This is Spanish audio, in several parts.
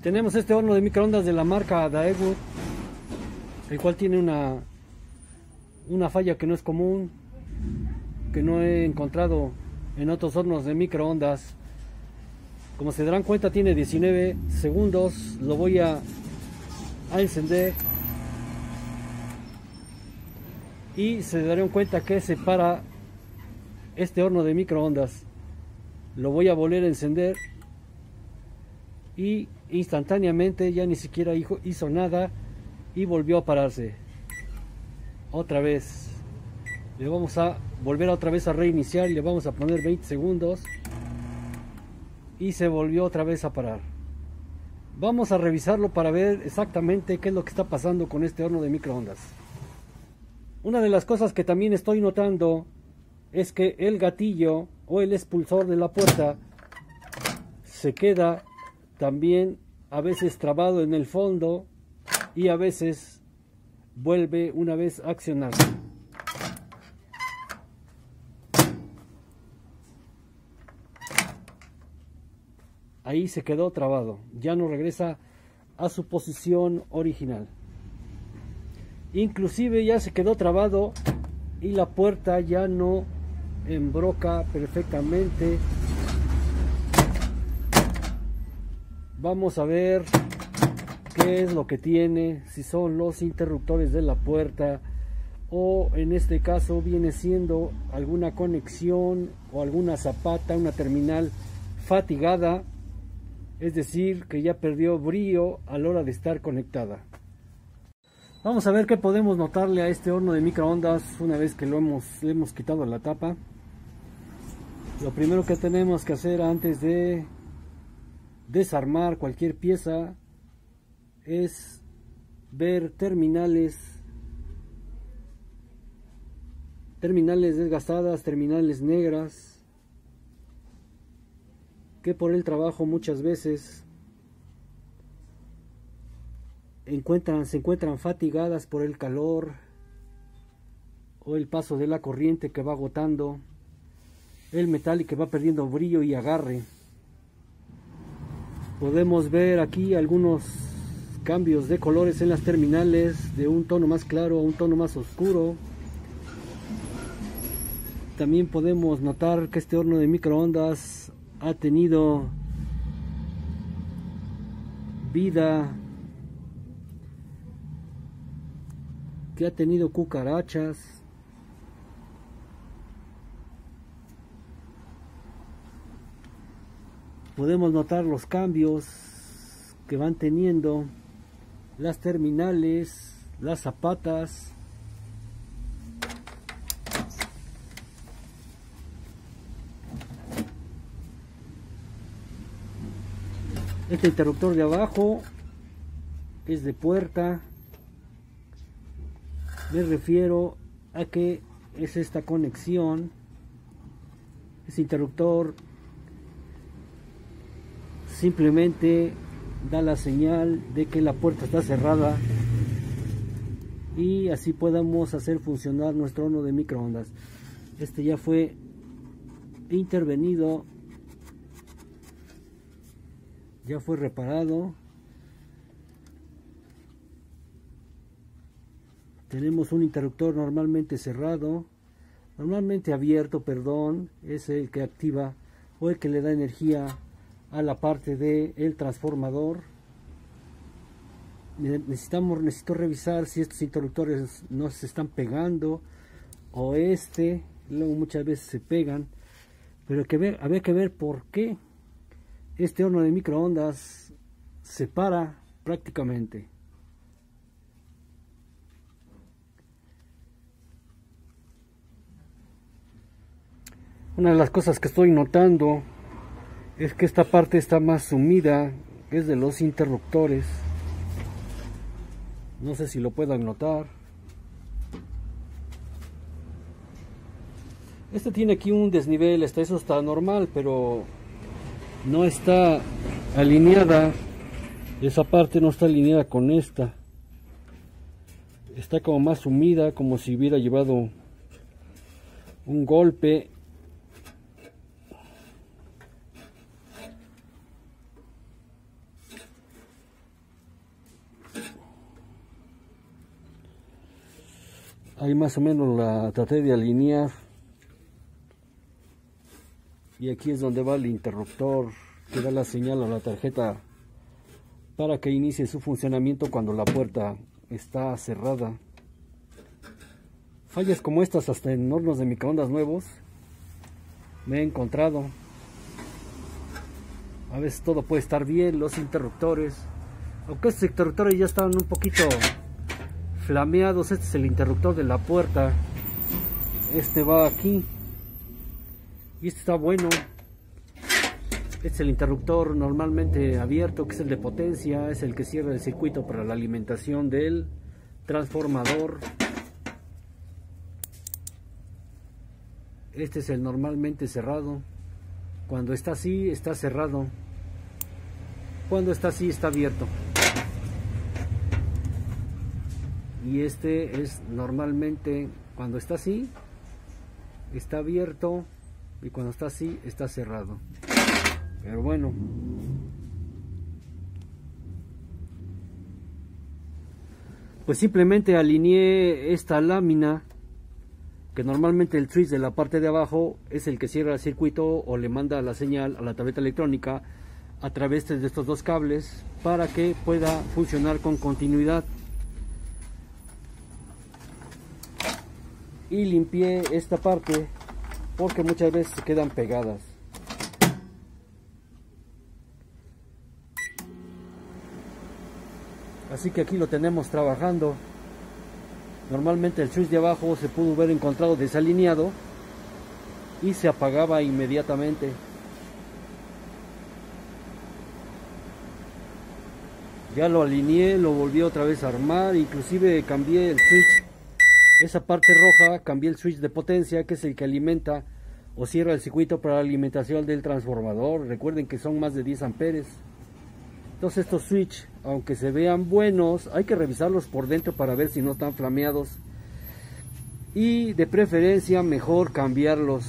Tenemos este horno de microondas de la marca Daewoo, el cual tiene una falla que no es común, que no he encontrado en otros hornos de microondas. Como se darán cuenta, tiene 19 segundos. Lo voy a encender y se darán cuenta que se para este horno de microondas. Lo voy a volver a encender y instantáneamente ya ni siquiera hizo nada y volvió a pararse. Otra vez le vamos a volver otra vez a reiniciar y le vamos a poner 20 segundos y se volvió otra vez a parar. Vamos a revisarlo para ver exactamente qué es lo que está pasando con este horno de microondas. Una de las cosas que también estoy notando es que el gatillo o el expulsor de la puerta se queda también a veces trabado en el fondo y a veces vuelve una vez a accionarse. Ahí se quedó trabado, ya no regresa a su posición original. Inclusive ya se quedó trabado y la puerta ya no embroca perfectamente. Vamos a ver qué es lo que tiene, si son los interruptores de la puerta o en este caso viene siendo alguna conexión o alguna zapata, una terminal fatigada, es decir, que ya perdió brillo a la hora de estar conectada. Vamos a ver qué podemos notarle a este horno de microondas una vez que le hemos quitado la tapa. Lo primero que tenemos que hacer antes de desarmar cualquier pieza es ver terminales desgastadas, terminales negras, que por el trabajo muchas veces se encuentran fatigadas por el calor o el paso de la corriente que va agotando el metal y que va perdiendo brillo y agarre. Podemos ver aquí algunos cambios de colores en las terminales, de un tono más claro a un tono más oscuro. También podemos notar que este horno de microondas ha tenido vida, que ha tenido cucarachas. Podemos notar los cambios que van teniendo las terminales, las zapatas. Este interruptor de abajo es de puerta. Me refiero a que es esta conexión. Este interruptor simplemente da la señal de que la puerta está cerrada y así podamos hacer funcionar nuestro horno de microondas. Este ya fue intervenido, ya fue reparado. Tenemos un interruptor normalmente abierto, perdón, es el que activa o el que le da energía a la parte del transformador. Necesito revisar si estos interruptores no se están pegando o luego muchas veces se pegan, pero había que ver por qué este horno de microondas se para prácticamente. Una de las cosas que estoy notando es que esta parte está más sumida, es de los interruptores. No sé si lo puedan notar. Este tiene aquí un desnivel, eso está normal, pero no está alineada. Esa parte no está alineada con esta. Está como más sumida, como si hubiera llevado un golpe. Ahí más o menos la traté de alinear. Y aquí es donde va el interruptor que da la señal a la tarjeta para que inicie su funcionamiento cuando la puerta está cerrada. Fallas como estas hasta en hornos de microondas nuevos me he encontrado. A veces todo puede estar bien, los interruptores, aunque estos interruptores ya están un poquito flameados. Este es el interruptor de la puerta, este va aquí y este está bueno. Este es el interruptor normalmente abierto, que es el de potencia, es el que cierra el circuito para la alimentación del transformador. Este es el normalmente cerrado. Cuando está así, está cerrado. Cuando está así, está abierto. Y este es normalmente, cuando está así, está abierto. Y cuando está así, está cerrado. Pero bueno. Pues simplemente alineé esta lámina, que normalmente el switch de la parte de abajo es el que cierra el circuito o le manda la señal a la tableta electrónica a través de estos dos cables para que pueda funcionar con continuidad. Y limpié esta parte porque muchas veces se quedan pegadas. Así que aquí lo tenemos trabajando. Normalmente el switch de abajo se pudo haber encontrado desalineado y se apagaba inmediatamente. Ya lo alineé, lo volví otra vez a armar, inclusive cambié el switch. Esa parte roja, cambié el switch de potencia, que es el que alimenta o cierra el circuito para la alimentación del transformador. Recuerden que son más de 10 amperes. Entonces estos switch, aunque se vean buenos, hay que revisarlos por dentro para ver si no están flameados. Y de preferencia mejor cambiarlos.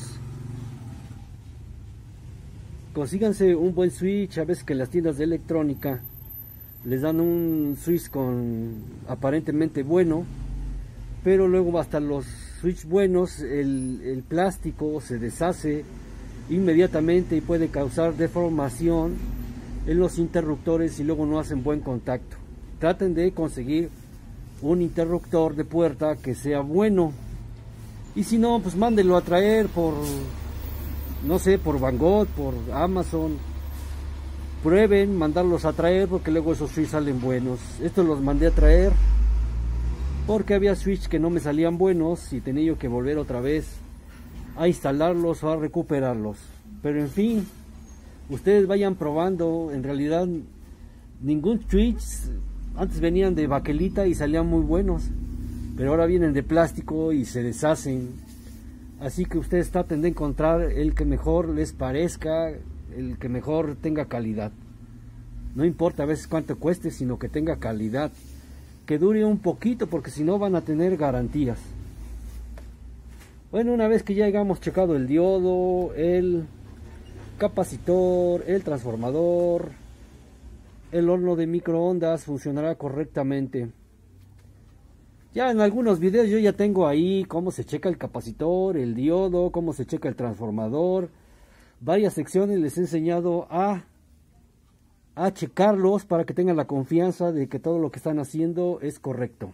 Consíganse un buen switch. A veces que en las tiendas de electrónica les dan un switch con aparentemente bueno, pero luego hasta los switch buenos el plástico se deshace inmediatamente y puede causar deformación en los interruptores y luego no hacen buen contacto. Traten de conseguir un interruptor de puerta que sea bueno, y si no, pues mándenlo a traer por, no sé, por Van Gogh, por Amazon. Prueben mandarlos a traer porque luego esos switch salen buenos. Estos los mandé a traer porque había switch que no me salían buenos y tenía yo que volver otra vez a instalarlos o a recuperarlos. Pero en fin, ustedes vayan probando. En realidad ningún switch, antes venían de baquelita y salían muy buenos, pero ahora vienen de plástico y se deshacen. Así que ustedes traten de encontrar el que mejor les parezca, el que mejor tenga calidad. No importa a veces cuánto cueste, sino que tenga calidad, que dure un poquito, porque si no van a tener garantías. Bueno, una vez que ya hayamos checado el diodo, el capacitor, el transformador, el horno de microondas funcionará correctamente. Ya en algunos videos yo ya tengo ahí cómo se checa el capacitor, el diodo, cómo se checa el transformador. Varias secciones les he enseñado a checarlos para que tengan la confianza de que todo lo que están haciendo es correcto.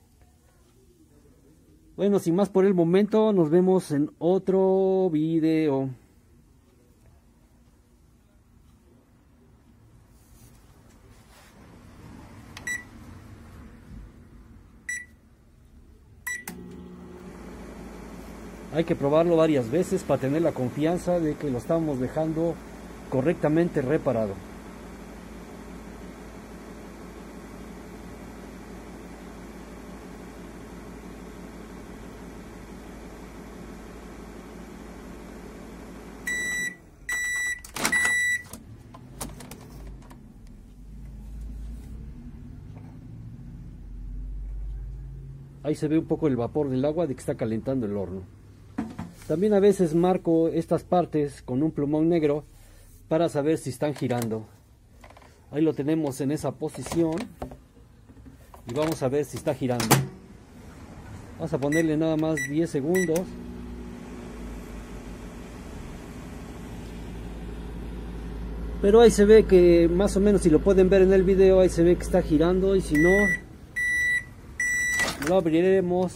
Bueno, sin más por el momento, nos vemos en otro video. Hay que probarlo varias veces para tener la confianza de que lo estamos dejando correctamente reparado. Ahí se ve un poco el vapor del agua de que está calentando el horno. También a veces marco estas partes con un plumón negro para saber si están girando. Ahí lo tenemos en esa posición y vamos a ver si está girando. Vamos a ponerle nada más 10 segundos. Pero ahí se ve que más o menos, si lo pueden ver en el video, ahí se ve que está girando, y si no, lo abriremos.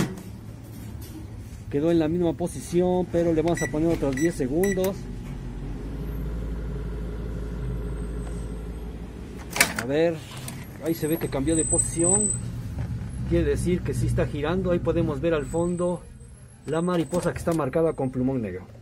Quedó en la misma posición, pero le vamos a poner otros 10 segundos. A ver, ahí se ve que cambió de posición. Quiere decir que sí está girando. Ahí podemos ver al fondo la mariposa que está marcada con plumón negro.